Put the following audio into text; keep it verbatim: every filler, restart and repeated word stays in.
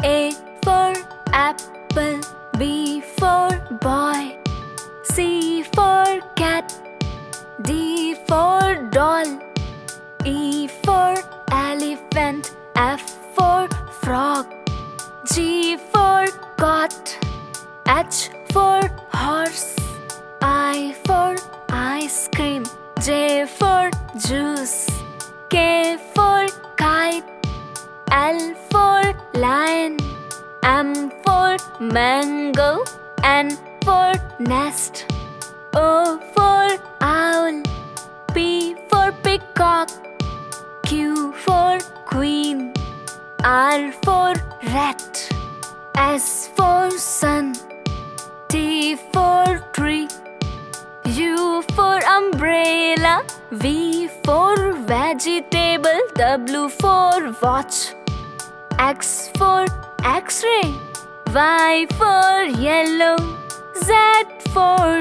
A for apple, B for boy, C for cat, D for doll, E for elephant, F for frog, G for goat, H for horse, I for ice cream, J for juice, K for kite, L for lion, M for mango, N for nest, O for owl, P for peacock, Q for queen, R for rat, S for sun, T for tree, U for umbrella, V for vegetable, W for watch, X for X-ray, Y for yellow, Z for